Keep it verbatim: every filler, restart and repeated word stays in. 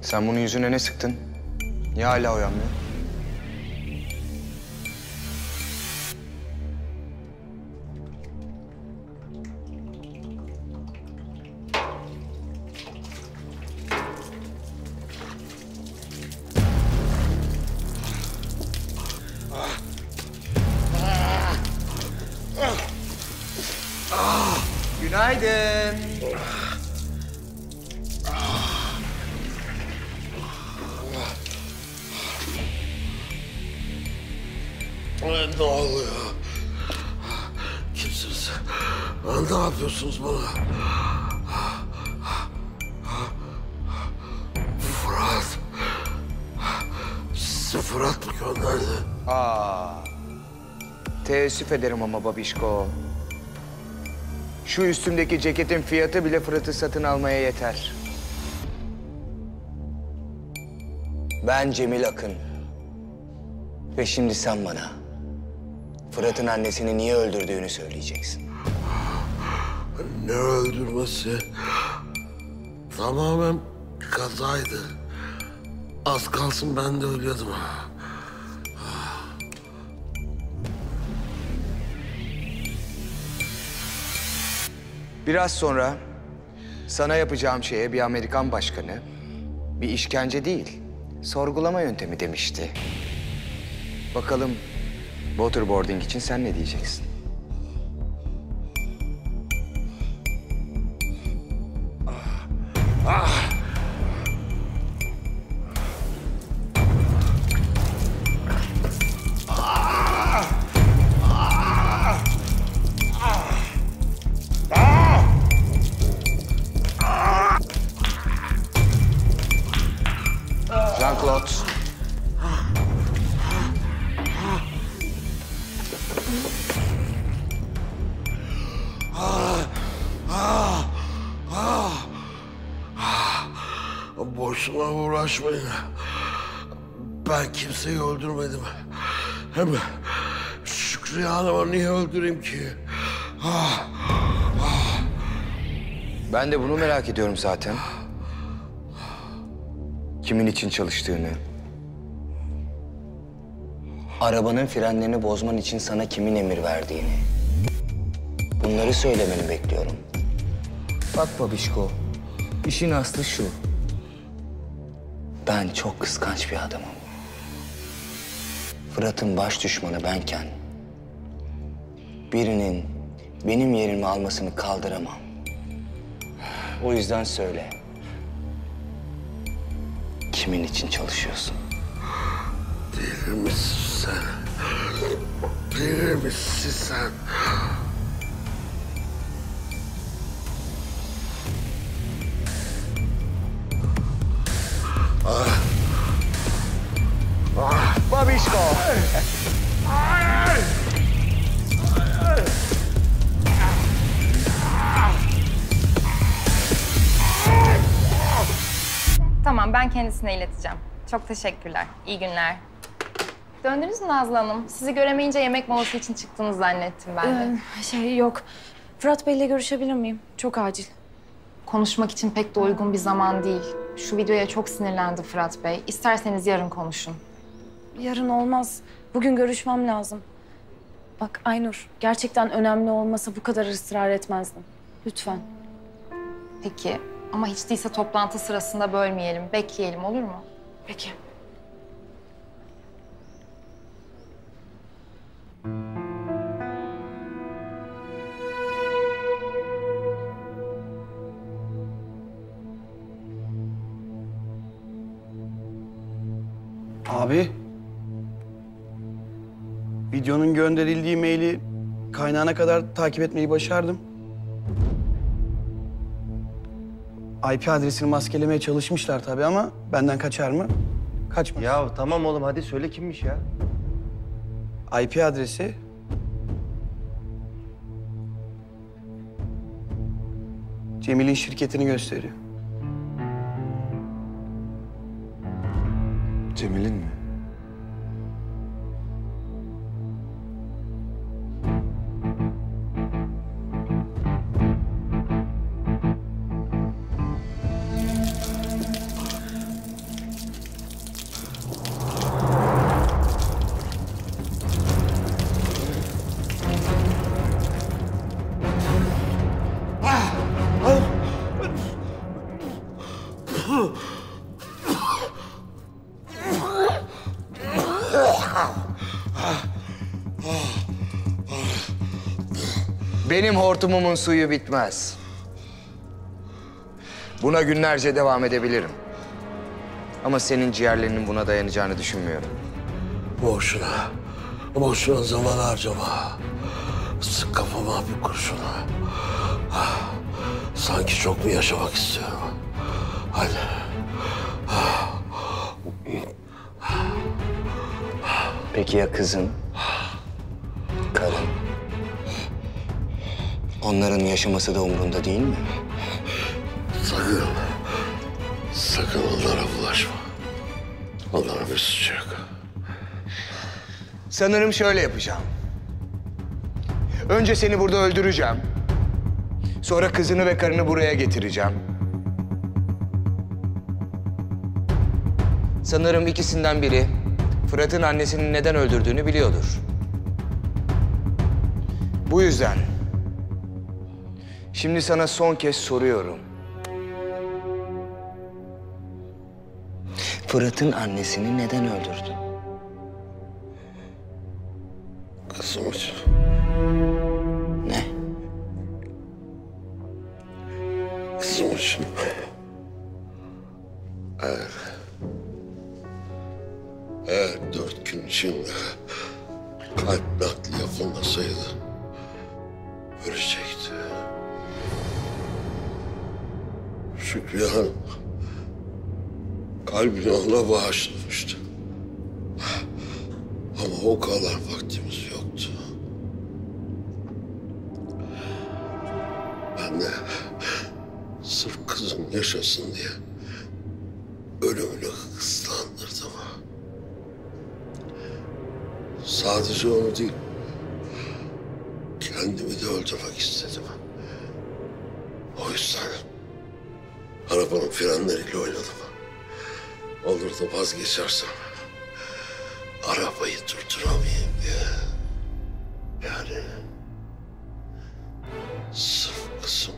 Sen bunun yüzüne ne sıktın? Niye hala uyanmıyor? Günaydın. Ne oluyor? Kimsiniz? Ne yapıyorsunuz bana? Fırat. Sizi Fırat mı gönderdi? Aa, teessüf ederim ama babişko. Şu üstümdeki ceketin fiyatı bile Fırat'ı satın almaya yeter. Ben Cemil Akın. Ve şimdi sen bana Fırat'ın annesini niye öldürdüğünü söyleyeceksin. Ne öldürmesi? Tamamen kazaydı. Az kalsın ben de ölüyordum. Biraz sonra sana yapacağım şeye bir Amerikan başkanı bir işkence değil, sorgulama yöntemi demişti. Bakalım waterboarding için sen ne diyeceksin? Jean-Claude. Boşuna uğraşmayın. Ben kimseyi öldürmedim. Hem Şükriye Hanım'ı niye öldüreyim ki? Ben de bunu merak ediyorum zaten. Kimin için çalıştığını. Arabanın frenlerini bozman için sana kimin emir verdiğini. Bunları söylemeni bekliyorum. Bak babişko, işin aslı şu. Ben çok kıskanç bir adamım. Fırat'ın baş düşmanı benken birinin benim yerimi almasını kaldıramam. O yüzden söyle. Kimin için çalışıyorsun? Deli misin sen? Deli misin sen? Ah. Ah, babişko! Tamam, ben kendisine ileteceğim. Çok teşekkürler. İyi günler. Döndünüz mü Nazlı Hanım? Sizi göremeyince yemek molası için çıktığını zannettim ben de. Ee, şey yok. Fırat Bey'le görüşebilir miyim? Çok acil. Konuşmak için pek de uygun bir zaman değil. Şu videoya çok sinirlendi Fırat Bey. İsterseniz yarın konuşun. Yarın olmaz. Bugün görüşmem lazım. Bak Aynur, gerçekten önemli olmasa bu kadar ısrar etmezdim. Lütfen. Peki ama hiç değilse toplantı sırasında bölmeyelim, bekleyelim olur mu? Peki. Abi, videonun gönderildiği maili kaynağına kadar takip etmeyi başardım. I P adresini maskelemeye çalışmışlar tabii ama benden kaçar mı? Kaçmaz. Ya tamam oğlum hadi söyle kimmiş ya? I P adresi... Cemil'in şirketini gösteriyor. Cemil'in mi? Benim hortumumun suyu bitmez. Buna günlerce devam edebilirim. Ama senin ciğerlerinin buna dayanacağını düşünmüyorum. Boşuna. Boşuna zaman harcama. Sık kafama bir kurşuna. Ah, sanki çok mu yaşamak istiyorum? Hadi. Peki ya kızın? Karın? Onların yaşaması da umurunda değil mi? Sakın. Sakın onlara bulaşma. Onlara bir suç yok. Sanırım şöyle yapacağım. Önce seni burada öldüreceğim. Sonra kızını ve karını buraya getireceğim. Sanırım ikisinden biri Fırat'ın annesini neden öldürdüğünü biliyordur. Bu yüzden şimdi sana son kez soruyorum. Fırat'ın annesini neden öldürdün? Kızım için. Ne? Kızım için. Eğer... Eğer dört gün içinde kalp nakli yapılmasaydı ölecekti. Şükriye Hanım kalbini ona bağışlamıştı. Ama o kadar vaktimiz yoktu. Ben de sırf kızım yaşasın diye ölümünü hızlandırdım. Sadece onu değil, kendimi de öldürmek istedim. O yüzden arabanın frenleriyle oynadım. Olur da vazgeçersem arabayı durduramayayım diye. Yani sırf kızım